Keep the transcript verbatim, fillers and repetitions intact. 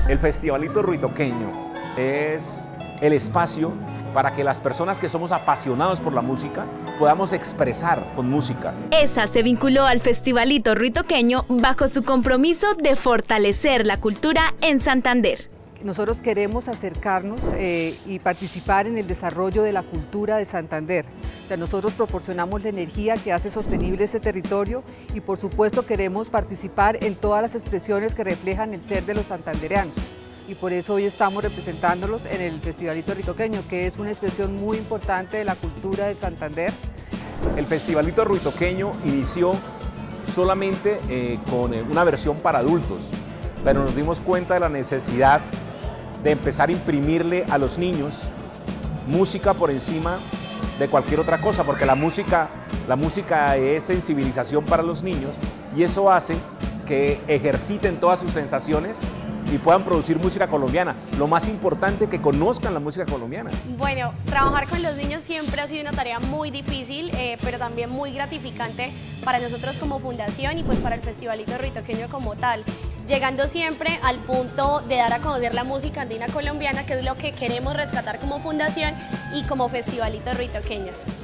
El Festivalito Ruitoqueño es el espacio para que las personas que somos apasionados por la música podamos expresar con música. ESA se vinculó al Festivalito Ruitoqueño bajo su compromiso de fortalecer la cultura en Santander. Nosotros queremos acercarnos eh, y participar en el desarrollo de la cultura de Santander. O sea, nosotros proporcionamos la energía que hace sostenible ese territorio y por supuesto queremos participar en todas las expresiones que reflejan el ser de los santandereanos. Y por eso hoy estamos representándolos en el Festivalito Ruitoqueño, que es una expresión muy importante de la cultura de Santander. El Festivalito Ruitoqueño inició solamente eh, con una versión para adultos, pero nos dimos cuenta de la necesidad de empezar a imprimirle a los niños música por encima de cualquier otra cosa, porque la música, la música es sensibilización para los niños y eso hace que ejerciten todas sus sensaciones y puedan producir música colombiana. Lo más importante, que conozcan la música colombiana. Bueno, trabajar con los niños siempre ha sido una tarea muy difícil, eh, pero también muy gratificante para nosotros como fundación y pues para el Festivalito Ruitoqueño como tal, llegando siempre al punto de dar a conocer la música andina colombiana, que es lo que queremos rescatar como fundación y como Festivalito Ruitoqueño.